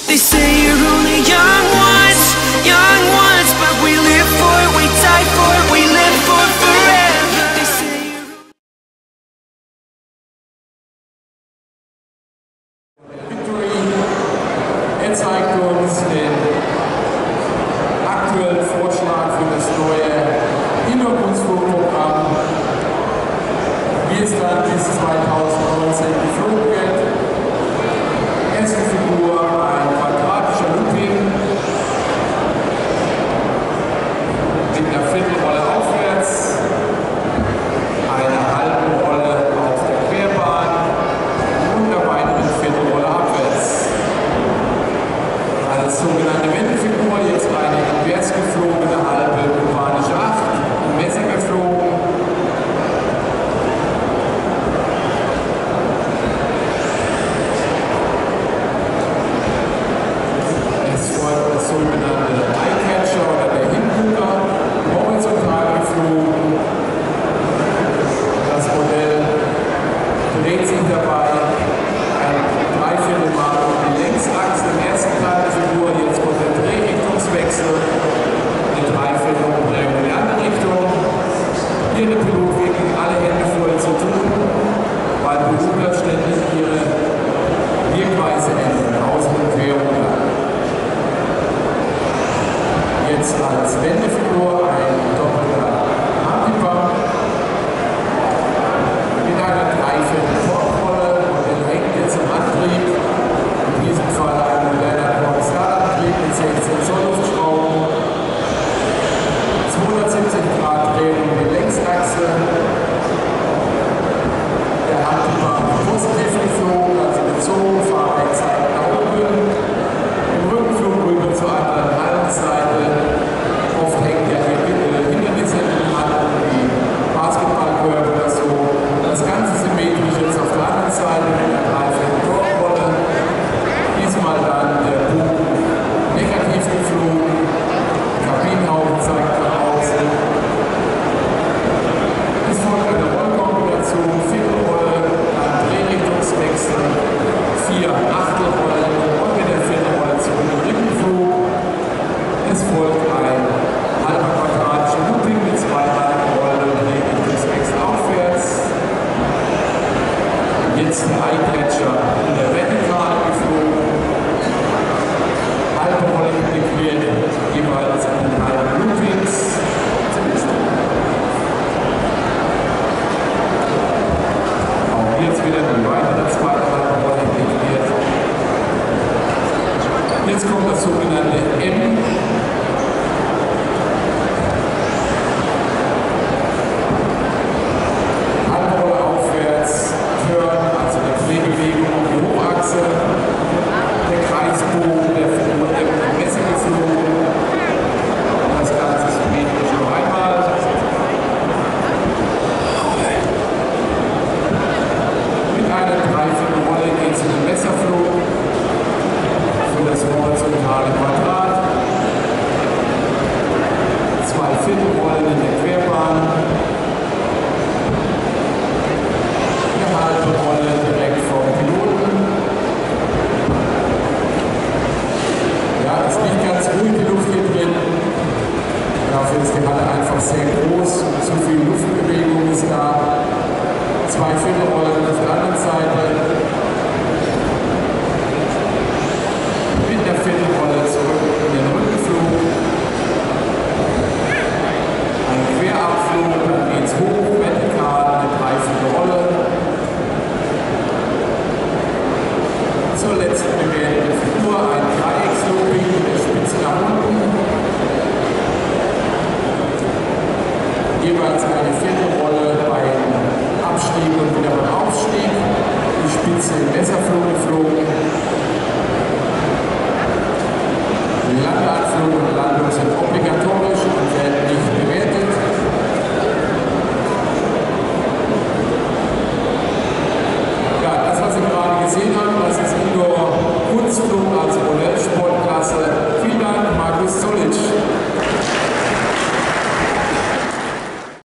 They say you're only young once, but we live for it, we die for it, we live for forever. They say Victory, er zeigt uns den aktuellen Vorschlag für das neue Hintergrundprogramm, wie es dann bis 2019 geflogen wird. Erste Figur, ein quadratischer Looping mit einer Viertelrolle aufwärts, einer halben Rolle auf der Querbahn und einer weiteren Viertelrolle abwärts. Als sogenannte Wendefigur jetzt eine invers geflogene halbe kubanische Acht, im Messer geflogen. Das sogenannte Eyecatcher oder der Hingucker, horizontal geflogen. Das Modell dreht sich dabei ein Dreiviertelmal um die Längsachse im ersten Teil der Figur. Jetzt kommt der Drehrichtungswechsel, eine Dreiviertelumdrehung in die andere Richtung. Hier der Pilot wirklich alle Hände voll zu tun, weil Besucher ständig ihre Wirkweise ändern, außen und quer und lang. Jetzt als Wendefigur ein doppelter Handybump mit einer Dreiviertel-Torrolle und den hängt jetzt im Antrieb. In diesem Fall ein moderner Proxal-Antrieb mit 16 Zoll Luftschrauben, 270 Grad Drehung um die Längsachse. Der Handybump positiv geflogen, also gezogen, Fahrwerk zeigt nach oben. Im Rückenflug rüber zur anderen Hallenseite. Oft hängt ja Hindernisse in den Hallen, wie Basketballkörper oder so. Das Ganze symmetrisch jetzt auf der anderen Seite mit einer Dreiviertel-Torrolle. Diesmal dann der Bogen negativ geflogen. Kabinenhaube zeigt nach außen. Es folgt eine Rollkombination, Viertelrolle, ein Drehrichtungswechsel, 4 Achtelrollen und mit der Viertelrolle zurück im Rückenflug. Es folgt ein halber quadratischer Looping mit 2 halben Rollen und Drehrichtungswechsel aufwärts. Jetzt der Eyecatcher in der Vertikale geflogen. Halbe Rolle integriert, jeweils an den halben Loopings. Auch hier jetzt wieder die weitere zweite halbe Rolle integriert. Jetzt kommt das sogenannte M. Halbe Rolle aufwärts, Turn, also eine Drehbewegung um die Hochachse. Der Kreisbogen, der Figur im Messer geflogen. Das Ganze symmetrisch noch einmal. Mit einer Dreiviertelrolle geht es in den Messerflug für das horizontale Quadrat. 2 Viertelrollen in der Querbahn. Eine halbe Rolle direkt vom Piloten. Ja, ist nicht ganz ruhig die Luft hier drin. Dafür ist die Halle einfach sehr groß. Zu viel Luftbewegung ist da. 2 Viertelrollen auf der anderen Seite. Mit der Viertelrolle zurück in den Rückenflug. Ein Querabflug, dann geht es hoch, vertikal, eine Dreiviertelrolle. Zur letzten bewährten Figur ein Dreieckslooping mit der Spitze nach unten. Jeweils eine Viertelrolle beim Abstieg und wieder beim Aufstieg. Die Spitze im Messerflug geflogen. Landeanflug und Landung sind obligatorisch.